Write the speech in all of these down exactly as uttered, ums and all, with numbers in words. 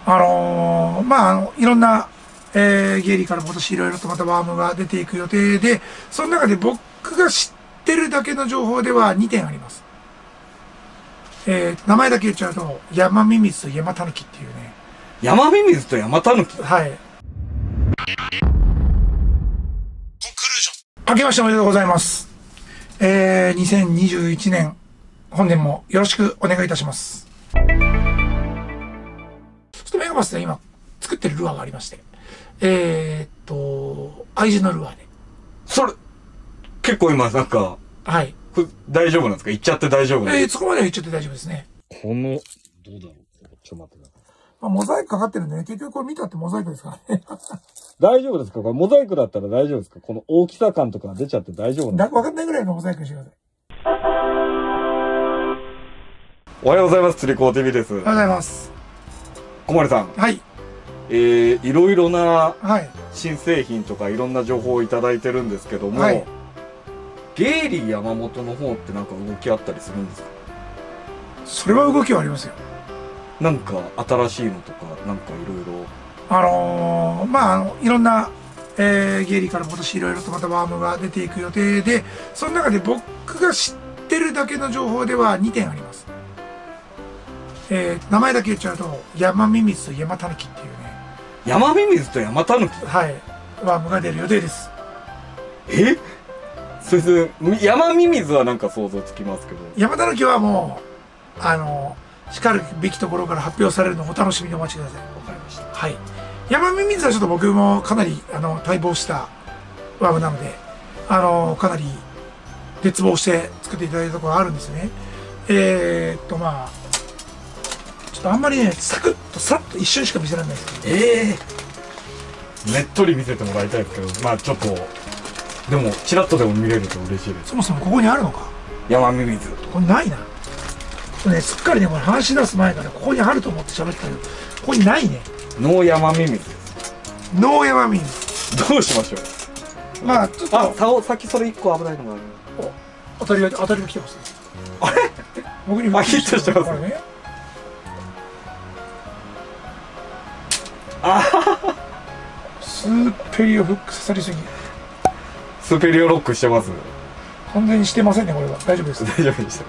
あのー、まあ、あの、いろんな、えー、ゲイリーから今年いろいろとまたワームが出ていく予定で、その中で僕が知ってるだけの情報ではにてんあります。えー、名前だけ言っちゃうと、山ミミズと山タヌキっていうね。 山ミミズと山タヌキ？ はい。明けましておめでとうございます。えー、にせんにじゅういちねん、本年もよろしくお願いいたします。ちょっとメガバスで今作ってるルアーがありまして、えー、っと、愛人のルアーで。 それ、結構今なんか、 はい。 これ大丈夫なんですか？行っちゃって大丈夫なんですか？ えー、そこまでは言っちゃって大丈夫ですね。 この、どうだろう？ちょっと待ってください。 まあ、モザイクかかってるんでね、結局これ見たってモザイクですからね。 大丈夫ですか？これモザイクだったら大丈夫ですか？この大きさ感とか出ちゃって大丈夫なんですか？ わかんないぐらいのモザイクにしてください。 おはようございます。釣り子 ティーブイ です。おはようございます。 小森さん。 はい。 えー、いろいろなはい。 新製品とかいろんな情報をいただいてるんですけども、 はい、 ゲイリー山本の方ってなんか動きあったりするんですか？ それは動きはありますよ。 なんか新しいのとか、なんかいろいろ。 あのー、まあ、あの、いろんな、えー、ゲイリーから今年いろいろとまたワームが出ていく予定で、その中で僕が知ってるだけの情報ではにてんあります。えー、名前だけ言っちゃうと、山ミミズと山タヌキっていうね。 山ミミズと山タヌキ？ はい。ワームが出る予定です。 え？それで、山ミミズはなんか想像つきますけど。 山タヌキはもう、あのー、しかるべきところから発表されるのをお楽しみにお待ちください。 わかりました。 はい。山ミミズはちょっと僕もかなり、あの、待望したワームなので、あの、かなり絶望して作っていただいたところがあるんですね。えー、っと、まあ、ちょっとあんまりね、サクッとさっと一瞬しか見せられないですけど。 ええー。ねっとり見せてもらいたいですけど、まあちょっと、でも、チラッとでも見れると嬉しいです。 そもそもここにあるのか？ 山ミミズ。 ここにないな。ね、すっかりね、これ話し出す前からここにあると思って喋ってたけど、ここにないね。 ノー山ミミズです。 ノー山ミミズ。 どうしましょう？ まあ、ちょっと。 あ、さお、さっきそれ一個危ないのがある。 お、当たりが、当たりが来てますね。 あれ？ 僕にあ、ヒットしてますね。 あスーペリオフック刺さりすぎ。 スーペリオロックしてます。 完全にしてませんね、これは。大丈夫です。 大丈夫でした。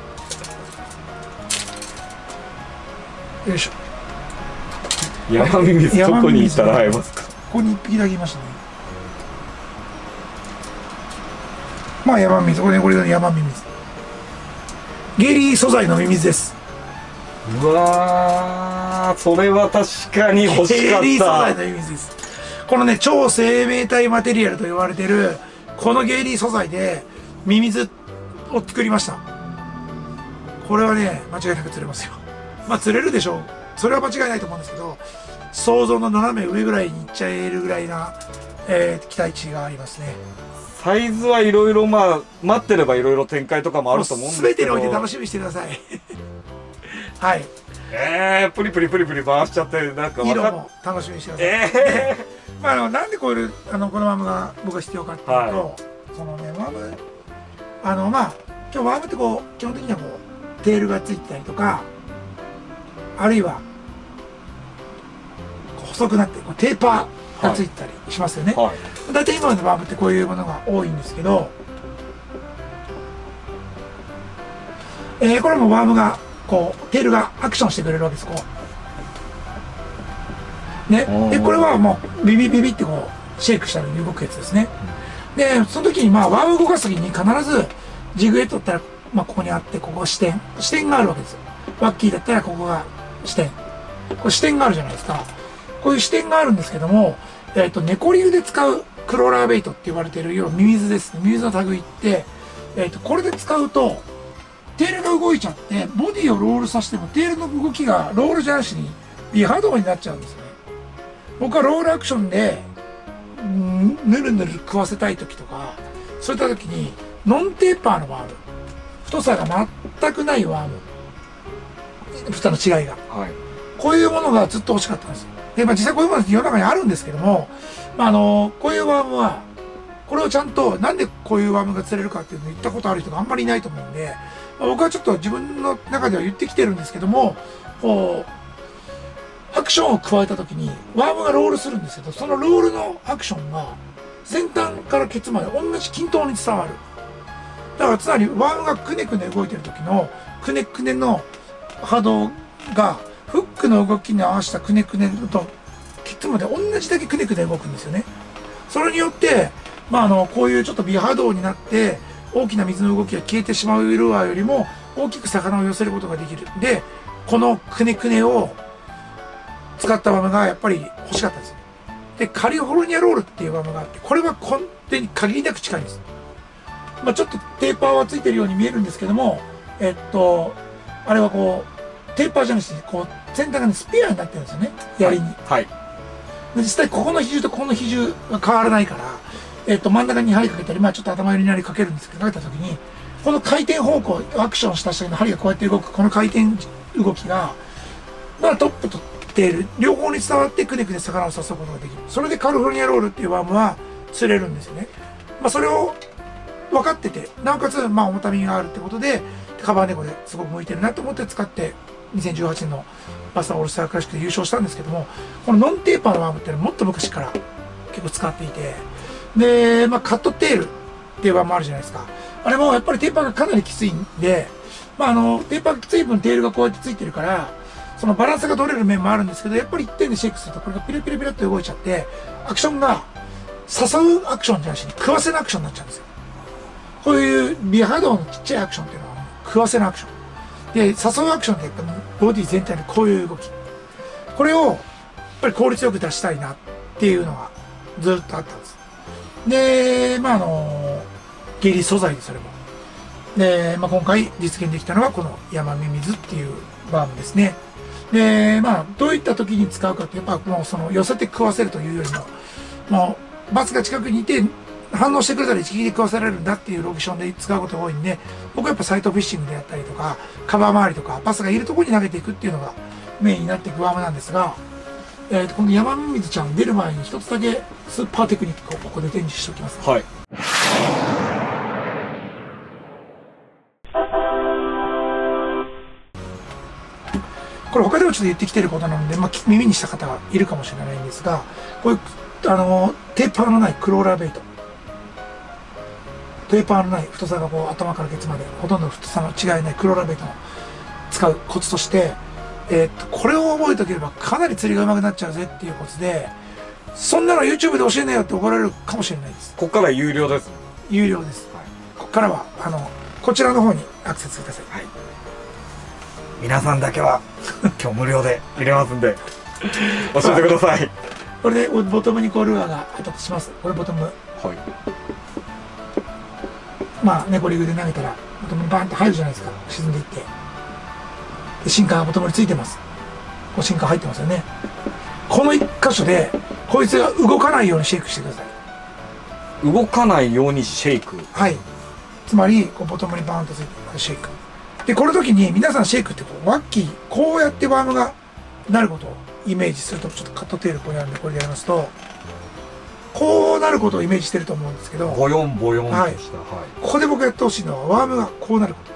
よいしょ。 山ミミズどこに行ったら会えますか？ ここに一匹だけいましたね。まあ山ミミズ、これね、これが山ミミズ。ゲイリー素材のミミズです。 うわー、それは確かに欲しかった。 ゲイリー素材のミミズです。このね、超生命体マテリアルと言われてる、このゲイリー素材でミミズを作りました。これはね、間違いなく釣れますよ。まあ釣れるでしょう。それは間違いないと思うんですけど、想像の斜め上ぐらいにいっちゃえるぐらいな、えー、期待値がありますね。 サイズはいろいろ、まあ、待ってればいろいろ展開とかもあると思うんですけど。 全てにおいて楽しみにしてください。はい。 えー、プリプリプリプリ回しちゃって、なんか色も楽しみにしてください。 えー、まあ、あの、なんでこういう、あの、このワームが僕が必要かっていうと、はい、そのね、ワーム、あの、まあ、今日ワームってこう、基本的にはこう、テールがついてたりとか、あるいは、細くなってこうテーパーがついてたりしますよね。はい、だいたい今のワームってこういうものが多いんですけど、えー、これもワームがこうテールがアクションしてくれるわけです。こうね。でこれはもうビビビビってこうシェイクしたら動くやつですね。うん、でその時にまあワーム動かす時に必ずジグヘッドだったら、まあ、ここにあってここ支点支点があるわけですよ。ワッキーだったらここが支点、これ支点があるじゃないですか。こういう視点があるんですけども、えっと、猫流で使うクローラーベイトって言われているようなミミズですね。ミミズの類って、えっと、これで使うと、テールが動いちゃって、ボディをロールさせても、テールの動きがロールじゃなしに、ビハードになっちゃうんですよね。僕はロールアクションで、んぬるぬる食わせたい時とか、そういった時に、ノンテーパーのワーム、太さが全くないワーム、太さの違いが。はい、こういうものがずっと欲しかったんですよ。で、まあ実際こういうものって世の中にあるんですけども、まあ、あの、こういうワームは、これをちゃんと、なんでこういうワームが釣れるかっていうのを言ったことある人があんまりいないと思うんで、まあ、僕はちょっと自分の中では言ってきてるんですけども、こう、 アクションを加えた時にワームがロールするんですけど、そのロールのアクションが先端からケツまで同じ均等に伝わる。だからつまりワームがくねくね動いてる時のくねくねの波動がフックの動きに合わせたくねくねとケツまで同じだけくねくね動くんですよね。それによって、まあ、あのこういうちょっと微波動になって大きな水の動きが消えてしまうルアーよりも大きく魚を寄せることができる。でこのくねくねを使ったワームがやっぱり欲しかったんですよ。でカリフォルニアロールっていうワームがあって、これは根底に限りなく近いんです。まあ、ちょっとテーパーはついてるように見えるんですけども、えっとあれはこうテーパーじゃなくてこう先端が、ね、スペアになってるんですよね、槍に。 はい、はい、 で実際ここの比重とここの比重が変わらないから、えっと真ん中に針かけたり、まあ、ちょっと頭寄りに針かけるんですけど、かけた時にこの回転方向アクションした時の針がこうやって動くこの回転動きが、まあ、トップとテール両方に伝わってくねくね魚を誘うことができる。それでカリフォルニアロールっていうワームは釣れるんですよね。まあ、それを分かってて、なおかつまあ重たみがあるってことでカバーネコですごく向いてるなと思って使ってにせんじゅうはちねんのバスターオールスタークラシックで優勝したんですけども、このノンテーパーのワームっていうのはもっと昔から結構使っていて、で、まあ、カットテールっていうワームもあるじゃないですか。あれもやっぱりテーパーがかなりきついんで、まあ、あのテーパーがきつい分テールがこうやってついてるからそのバランスが取れる面もあるんですけど、やっぱりいってんでシェイクするとこれがピラピラピラって動いちゃってアクションが誘うアクションじゃなしに食わせのアクションになっちゃうんですよ。こういう微波動のちっちゃいアクションっていうのは食わせのアクションで、誘うアクションってやっぱボディ全体のこういう動き、これをやっぱり効率よく出したいなっていうのがずっとあったんです。でまああのゲリ素材でそれもで、まあ、今回実現できたのはこの山ミミズっていうバームですね。でまあどういった時に使うかってやっぱもうその寄せて食わせるというよりももうバスが近くにいて反応してくれたら一撃で食わせられるんだっていうロケーションで使うことが多いんで、僕はやっぱサイトフィッシングでやったりとかカバー周りとかバスがいるところに投げていくっていうのがメインになっていくワームなんですが、えー、とこの山ミミズちゃん出る前に一つだけスーパーテクニックをここで展示しておきます、ね。 はい。 これ他でもちょっと言ってきてることなので、まあ、耳にした方がいるかもしれないんですが、こういうあのテーパーのないクローラーベイト、テーパーのない太さがこう頭からケツまでほとんど太さの違いないクローラーベイトの使うコツとして、えー、っとこれを覚えておければかなり釣りが上手くなっちゃうぜっていうコツで、そんなの YouTube で教えないよって怒られるかもしれないです。 ここから有料です。 有料です、はい、ここからはあのこちらの方にアクセスください。はい、 皆さんだけは今日無料で入れますんで教えてください。 これでボトムにこうルアーが入ったとします。これボトム、はい、まあ猫リグで投げたらボトムにバーンと入るじゃないですか。沈んでいってでシンカーがボトムについてます。こうシンカー入ってますよね。この一箇所でこいつが動かないようにシェイクしてください。 動かないようにシェイク。 はい、つまりこうボトムにバーンとついてるシェイクで、この時に皆さんシェイクってこうワッキーこうやってワームがなることをイメージすると、ちょっとカットテールここにあるんでこれでやりますとこうなることをイメージしてると思うんですけど、 ボヨンボヨンとした、 はいはい、ここで僕がやってほしいのはワームがこうなることです。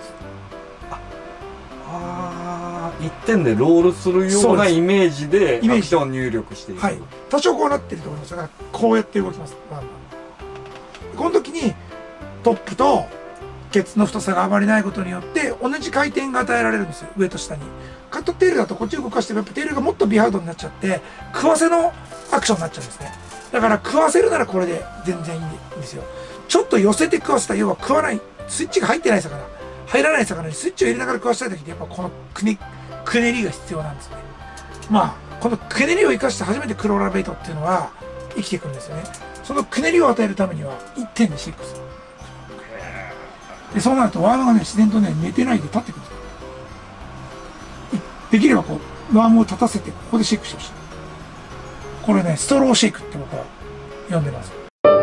ああ、一点でロールするようなイメージでアクションを入力していく。 はい、多少こうなってると思いますがこうやって動きますワームが。この時にトップとケツの太さがあまりないことによって同じ回転が与えられるんですよ、上と下に。カットテールだとこっち動かしてもやっぱテールがもっとビハードになっちゃって食わせのアクションになっちゃうんですね。だから食わせるならこれで全然いいんですよ。ちょっと寄せて食わせた、要は食わないスイッチが入ってない魚、入らない魚にスイッチを入れながら食わせたい時ってやっぱこのくねくねりが必要なんですね。まあこのくねりを生かして初めてクローラーベイトっていうのは生きてくるんですよね。そのくねりを与えるためにはいってんでシェイクする。でそうなるとワームがね自然とね寝てないで立ってくるんですよ。できればこうワームを立たせてここでシェイクしてほしい。これねストローシェイクって僕は呼んでます。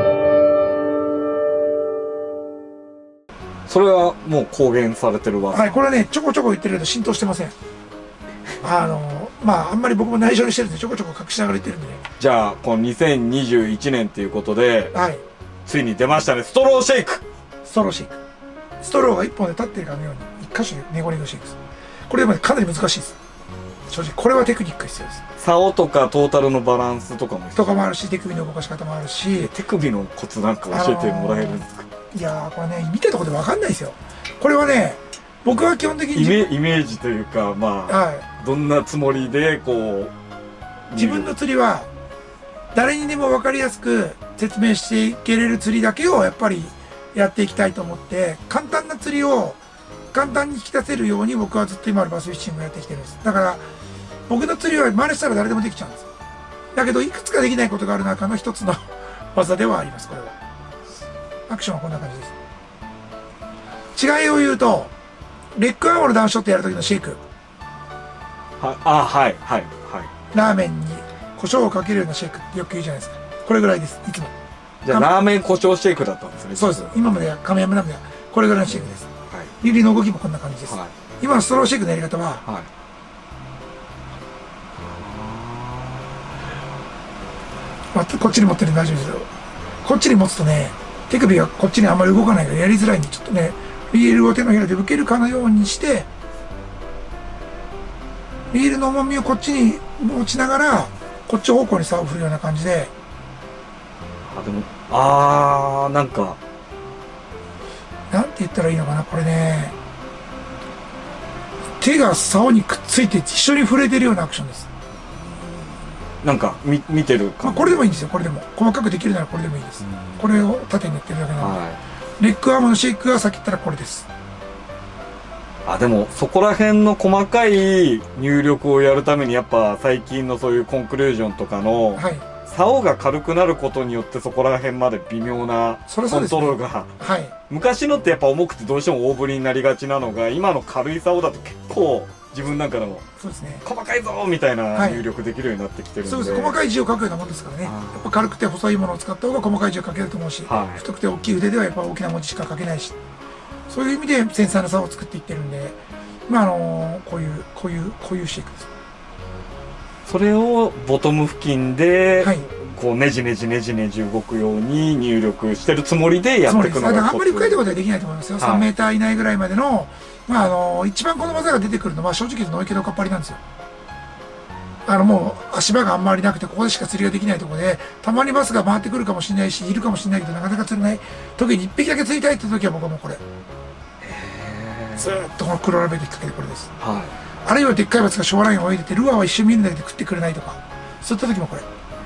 それはもう公言されてるわ。 はい、これねちょこちょこ言ってるけど浸透してません。あのまああんまり僕も内緒にしてるんでちょこちょこ隠しながら言ってるんで、ね、 じゃあこのにせんにじゅういちねんということで、はい、ついに出ましたね、ストローシェイク。 ストローシェイク、ストローがいっぽんで立ってるかのように一箇所でネゴネゴシェイクする。これでもかなり難しいです。 正直これはテクニック必要です。 竿とかトータルのバランスとかもとかもあるし、手首の動かし方もあるし、 手首のコツなんか教えてもらえるんですか？ いやーこれね見たところで分かんないですよ。これはね僕は基本的にイメイメージというか、まあ、 はい、 どんなつもりでこう自分の釣りは誰にでも分かりやすく説明していけれる釣りだけをやっぱりやっていきたいと思って、簡単な釣りを簡単に引き出せるように僕はずっと今のバスフィッシングをやってきてるんです。だから僕の釣りは真似したら誰でもできちゃうんです。だけどいくつかできないことがある中の一つの技ではあります。これはアクションはこんな感じです。違いを言うとレッグアームのダウンショットやる時のシェイク、 はあはいはいはい、 ラーメンに胡椒をかけるようなシェイクってよく言うじゃないですか。これぐらいです。いつもじゃあラーメン胡椒シェイクだったんですね。 そうです。今までは亀山ラーメンはこれぐらいのシェイクです。はい、リリーの動きもこんな感じです。はい、今のストローシェイクのやり方は、はい、こっちに持ってるんで大丈夫ですよ。こっちに持つとね、手首がこっちにあんまり動かないからやりづらいんで、ちょっとね、リールを手のひらで受けるかのようにして、リールの重みをこっちに持ちながら、こっち方向に竿を振るような感じで。 あ、でも、あー、なんか。 なんて言ったらいいのかな、これね。手が竿にくっついて一緒に触れてるようなアクションです。なんかみ見てるか、まあ、これでもいいんですよ。これでも細かくできるならこれでもいいです。これを縦にやってるだけなので、はい、レッグアームのシェイクがさっき言ったらこれです。 あ、でもそこら辺の細かい入力をやるためにやっぱ最近のそういうコンクルージョンとかの、はい、竿が軽くなることによってそこら辺まで微妙なコントロールが、はい、昔のってやっぱ重くてどうしても大振りになりがちなのが、今の軽い竿だと結構自分なんかでもそうですね、細かいぞみたいな入力できるようになってきてるんで、はい、そうです。細かい字を書くようなもんですからね。やっぱ軽くて細いものを使った方が細かい字を書けると思うし、はい、太くて大きい腕ではやっぱ大きな文字しか書けないし、そういう意味で繊細な竿を作っていってるんで、まああのこういうこういうこういうシェイクです。 それをボトム付近で、はい、こうねじねじねじねじ動くように入力してるつもりでやっていくのが、あんまり深いところではできないと思いますよ。はい、さんメーター以内ぐらいまでの、まああの一番この技が出てくるのは正直言うとノイケドカッパリなんですよ。あのもう足場があんまりなくてここでしか釣りができないところで、たまにバスが回ってくるかもしれないしいるかもしれないけどなかなか釣れない時にいっぴきだけ釣りたいって時は僕はもうこれずーっとこの黒ラベル引っ掛けてこれです。はい、あるいはでっかいバスがショアラインを泳いでてルアーは一瞬見るだけで食ってくれないとか、そういった時もこれ。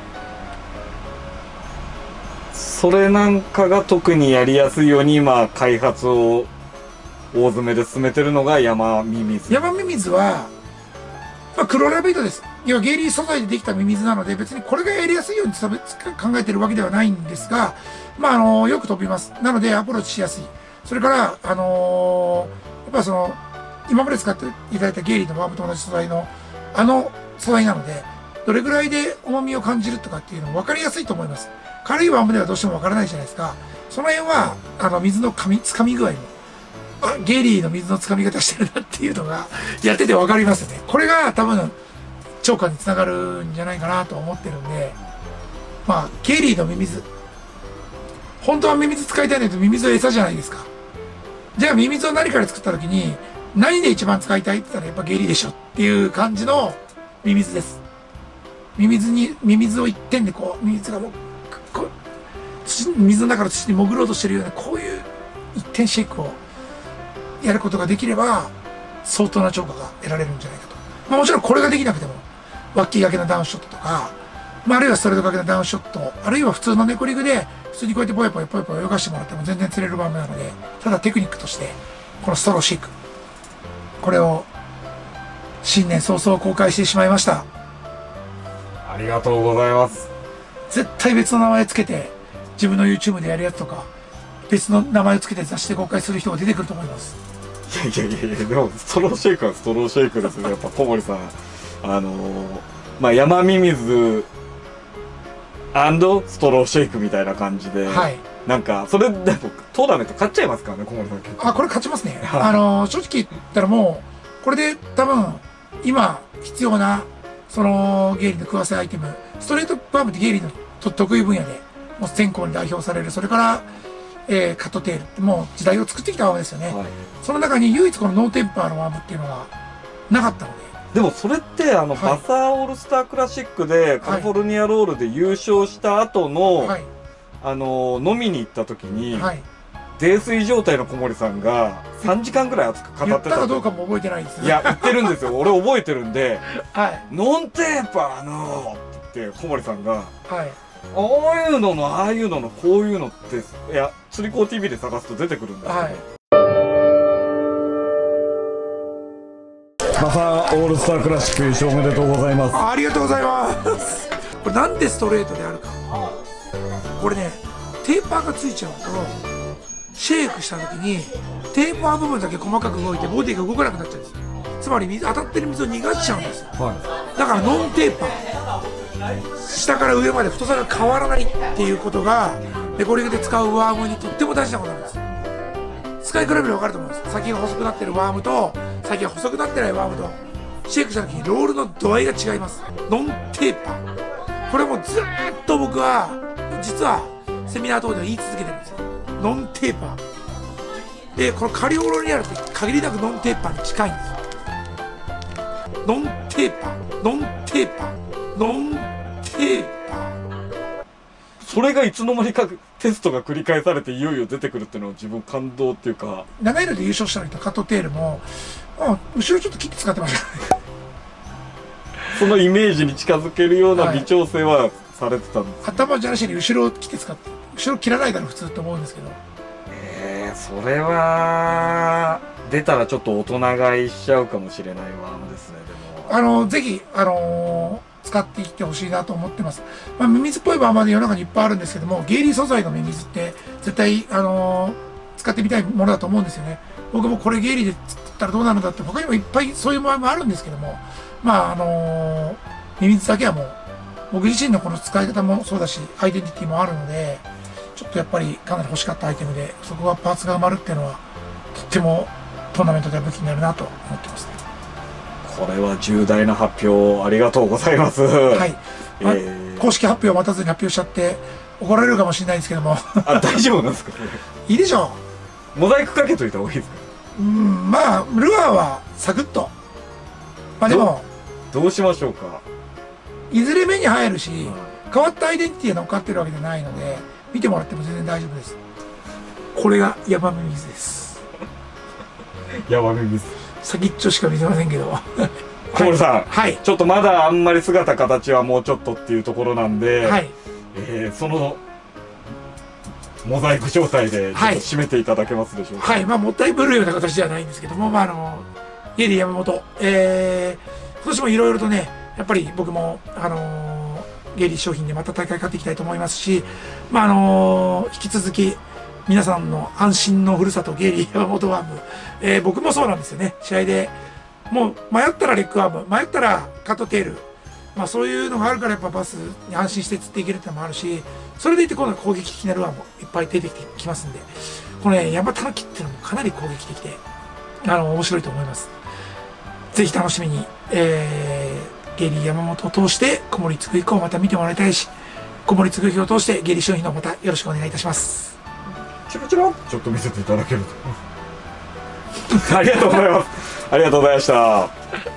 それなんかが特にやりやすいように今開発を大詰めで進めてるのが山ミミズ。 山ミミズは、まあ、黒ラベイトです。要はゲイリー素材でできたミミズなので別にこれがやりやすいように考えてるわけではないんですが、まああのよく飛びます。なのでアプローチしやすい。それからあのー、やっぱその今まで使っていただいたゲイリーのワームと同じ素材のあの素材なので、どれぐらいで重みを感じるとかっていうのも分かりやすいと思います。軽いワームではどうしても分からないじゃないですか。その辺はあの水の噛みつかみ具合も、あ、ゲイリーの水のつかみ方してるなっていうのがやってて分かりますよね。これが多分超過につながるんじゃないかなと思ってるんで、まあゲイリーのミミズ、本当はミミズ使いたいんだけどミミズは餌じゃないですか。じゃあミミズを何から作った時に何で一番使いたいって言ったらやっぱゲイリーでしょっていう感じのミミズです。ミミズにミミズを一点でこうミミズがもうこう水の中の土に潜ろうとしてるようなこういう一点シェイクをやることができれば相当な超過が得られるんじゃないかと。まあもちろんこれができなくてもワッキー掛けのダウンショットとか、まああるいはストレート掛けのダウンショット、あるいは普通のネコリグで普通にこうやってポヨポヨポヨポヨ泳がしてもらっても全然釣れる場面なので、ただテクニックとしてこのストローシェイク、これを新年早々公開してしまいました。 ありがとうございます。 絶対別の名前つけて自分の YouTube でやるやつとか別の名前をつけて雑誌で公開する人が出てくると思います。 いやいやいや、でもストローシェイクはストローシェイクですね。やっぱ小森さん、あのー、まあ山ミミズストローシェイクみたいな感じで、はい、なんかそれでもトーナメント勝っちゃいますからね、小森さん。 あ、これ勝ちますね。あのー、正直言ったらもうこれで多分今必要なそのゲイリーの食わせアイテム、ストレートバームってゲイリーの得意分野でもう全校に代表される、それから、えー、カットテールってもう時代を作ってきたわけですよね。はい、その中に唯一このノーテンパーのワームっていうのがなかったので、 でもそれってあの、はい、バサーオールスタークラシックでカリフォルニアロールで優勝した後の、はい、あの飲みに行った時に、はい、泥酔状態の小森さんがさんじかんぐらい熱く語ってた。言ったかどうかも覚えてないです。 いや言ってるんですよ。俺覚えてるんで「はい、ノンテーパーの」って言って小森さんが、はい、ああいうののああいうののこういうのっていや釣り子 ティーブイ で探すと出てくるんですけど、はい、バサーオールスタークラシック優勝おめでとうございます。 あ, ありがとうございますこれなんでストレートであるか、これねテーパーがついちゃうとシェイクした時にテーパー部分だけ細かく動いてボディが動かなくなっちゃうんです。つまり水当たってる水を逃がしちゃうんですよ、はい、だからノンテーパー下から上まで太さが変わらないっていうことがレコーディングで使うワームにとっても大事なことなんです。使い比べると分かると思います。先が細くなってるワームと先が細くなってないワームとシェイクした時にロールの度合いが違います。ノンテーパー、これもずーっと僕は実はセミナー等では言い続けてるんですよ。ノンテーパーで、このカリフォルニアって限りなくノンテーパーに近いんですよ。ノンテーパーノンテーパーノンテーパー、 それがいつの間にかテストが繰り返されていよいよ出てくるっていうのは自分感動っていうか。 長いので優勝したのとカットテールも、あ、後ろちょっと切って使ってましたねそのイメージに近づけるような微調整はされてたんです、 はい、頭じゃなしに後ろを切って使って、後ろ切らないだろ普通って思うんですけど。 ええー、それは出たらちょっと大人買いしちゃうかもしれないワームですね。でもあのぜひあのー使っていってほしいなと思ってます。まあ、ミミズっぽいバーマーで世の中にいっぱいあるんですけども、ゲイリー素材のミミズって絶対、あのー、使ってみたいものだと思うんですよね。僕もこれゲイリーで作ったらどうなるんだって、他にもいっぱいそういうバーもあるんですけども、まああのー、ミミズだけはもう、僕自身のこの使い方もそうだし、アイデンティティもあるので、ちょっとやっぱりかなり欲しかったアイテムで、そこがパーツが埋まるっていうのは、とってもトーナメントでは武器になるなと思ってますね。 これは重大な発表ありがとうございます。はい。 えー、公式発表を待たずに発表しちゃって怒られるかもしれないですけども。 あ、大丈夫なんですか？ いいでしょう。モザイクかけといた方がいいですか？ うん、まあルアーはサクッと。まあでもどうしましょうか。 いずれ目に入るし、うん、変わったアイデンティティが乗っかってるわけじゃないので、見てもらっても全然大丈夫です。これがヤマメミズです。 ヤマメミズ。 先っちょしか見せませんけど小森さん、 はい、 ちょっとまだあんまり姿形はもうちょっとっていうところなんで、はい、えー、そのモザイク状態でちょっと締めていただけますでしょうか。 はい、はい、まあもったいぶるような形ではないんですけども、まああの家で山本、えー、今年もいろいろとね、やっぱり僕もあのー、ゲイリー商品でまた大会勝っていきたいと思いますし、まああのー、引き続き皆さんの安心のふるさとゲイリー山本ワーム、えー、僕もそうなんですよね。試合でもう迷ったらレッグワーム、迷ったらカットテール、まあそういうのがあるからやっぱバスに安心して釣っていけるってのもあるし、それでいて今度は攻撃的なルアーもいっぱい出てきますんで、このねヤマタヌキっていうのもかなり攻撃的であの面白いと思います。ぜひ楽しみに、えー、ゲイリー山本を通して小森つぐひこをまた見てもらいたいし、小森つぐひを通してゲイリー商品のまたよろしくお願いいたします。 チロチロちょっと見せていただけるとありがとうございます。ありがとうございました。